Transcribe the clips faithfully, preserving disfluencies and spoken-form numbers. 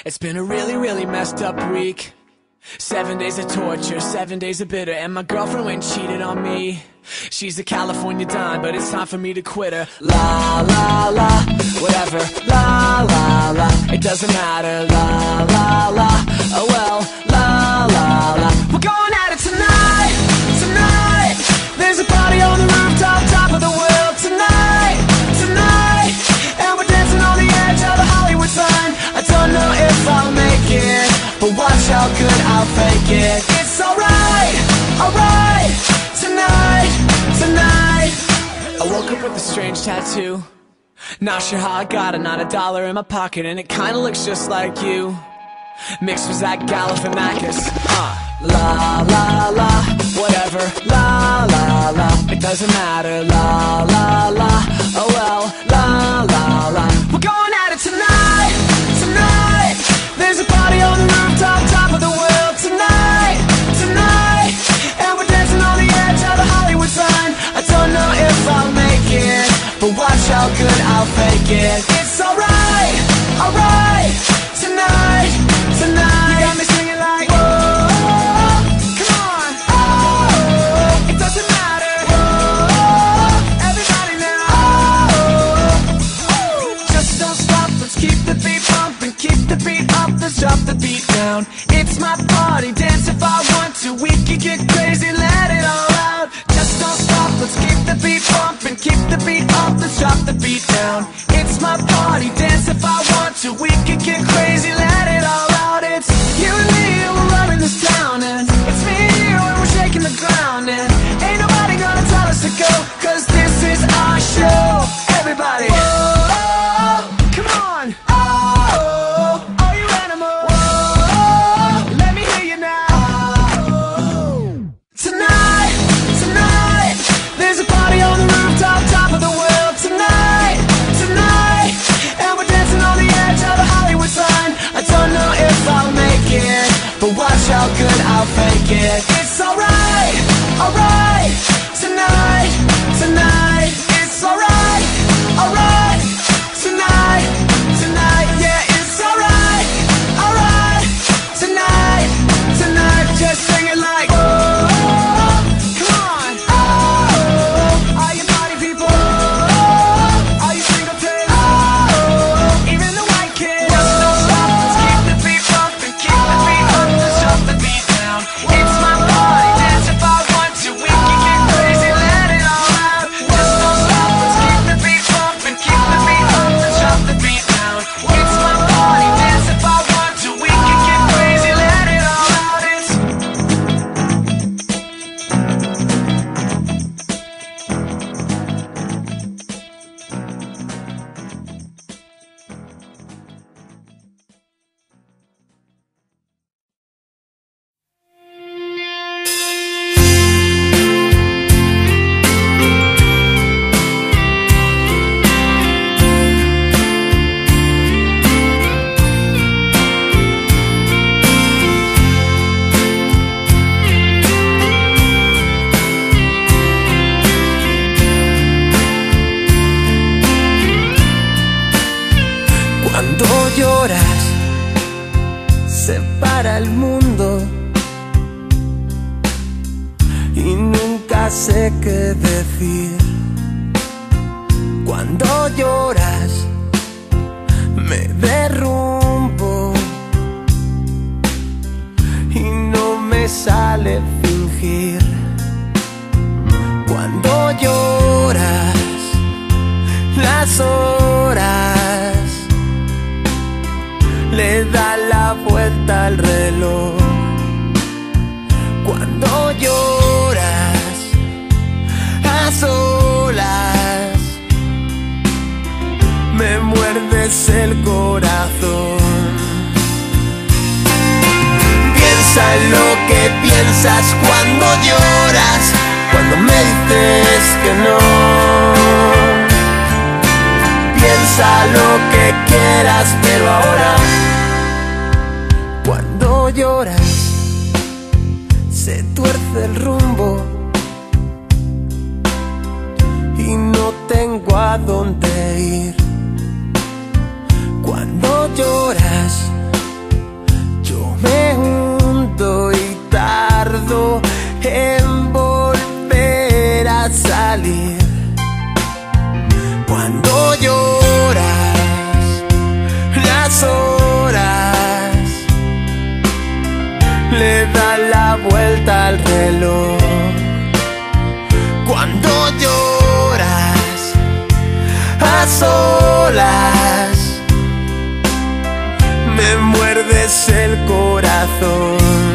It's been a really, really messed up week. Seven days of torture, seven days of bitter, and my girlfriend went and cheated on me. She's a California dime, but it's time for me to quit her. La, la, la, whatever. La, la, la, it doesn't matter. La, la, la, oh well. La, la, la, we're going at it tonight, tonight. There's a party on the rooftop, top of the world tonight, tonight. And we're dancing on the edge of the Hollywood sign. I don't know if I'll make it, but watch how good I'll fake it. It's alright, alright, tonight, tonight. I woke up with a strange tattoo. Not sure how I got it, not a dollar in my pocket, and it kinda looks just like you. Mixed with Zach Galifianakis. uh, La, la, la, whatever. La, la, la, it doesn't matter. La, la, la, oh well. La, la, la, we're going at it tonight, tonight. There's a party on the rooftop, top of the world tonight, tonight. And we're dancing on the edge of the Hollywood sign. I don't know if I'll make it, but watch how good I'll fake it. It's alright, alright, tonight, tonight. You got me singing like, whoa, come on, oh, it doesn't matter, whoa, everybody now, oh, oh, just don't stop, let's keep the beat pumping, keep the beat up, let's drop the beat down. It's my party, dance if I want to, we can get crazy, let it all out. Just don't stop, let's keep the beat pumping, keep the beat up, let's drop the beat down. It's my party, dance if I want to, we can get crazy, let it all out. It's you and me, and we're running this town, and it's me and you, and we're shaking the ground, and ain't nobody gonna tell us to go, cause this is our show. Everybody, whoa, come on, oh, all you animals, whoa, let me hear you now. Oh, tonight, tonight, there's a party on the rooftop, top of the world tonight, tonight. And we're dancing on the edge of the Hollywood sign. I don't know if I'll make it, but watch how good I'll fake it. It's alright, alright, tonight, tonight. It's alright, alright, tonight, tonight. Yeah, it's alright, alright, tonight, tonight. Just sing it like, oh, come on, oh, all you party people, oh, all you single kids, oh, even the white kids. Just don't stop, let's keep the beat pumping, keep the beat up, let's drop the beat down. It's my party, dance if I want to, we can get crazy, let it all out. Just don't stop, let's keep the beat pumping, keep the beat up, let's drop the beat down. It's my party, dance if I want to, we can get crazy, let it all out. It's Cuando lloras, se para el mundo y nunca sé qué decir. Cuando lloras, me derrumbo y no me sale fingir. Cuando lloras, las horas le da la vuelta al reloj. Cuando lloras a solas, me muerdes el corazón. Piensa en lo que piensas cuando lloras, cuando me dices que no. Piensa lo que quieras, pero ahora, cuando lloras, se tuerce el rumbo y no tengo a dónde ir. Cuando lloras, cielo. Cuando lloras a solas, me muerdes el corazón.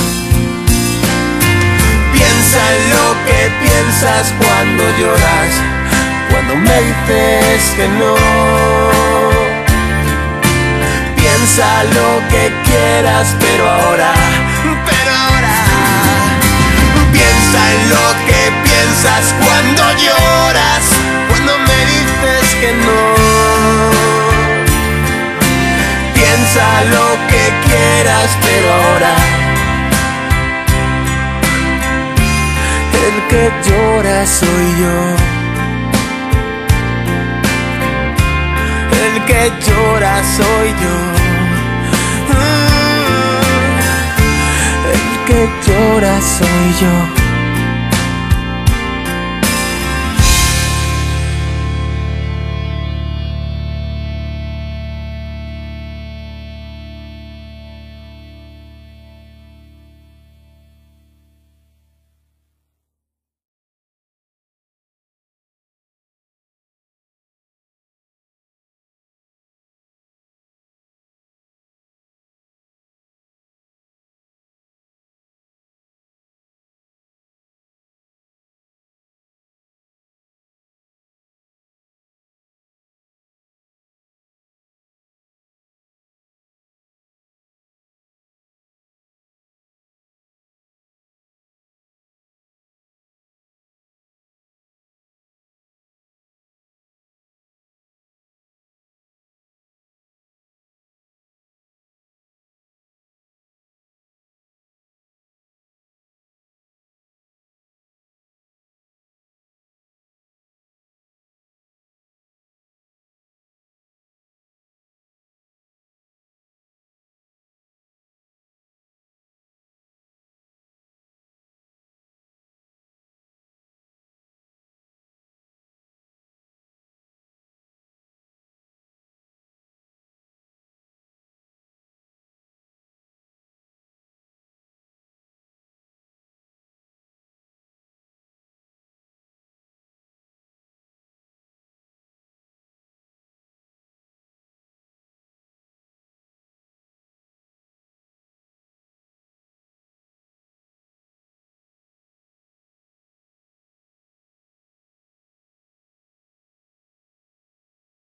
Piensa en lo que piensas cuando lloras, cuando me dices que no. Piensa lo que quieras, pero ahora, pero ahora. Piensa en lo que piensas cuando lloras, cuando me dices que no. Piensa lo que quieras, pero ahora. El que llora soy yo. El que llora soy yo. El que llora soy yo.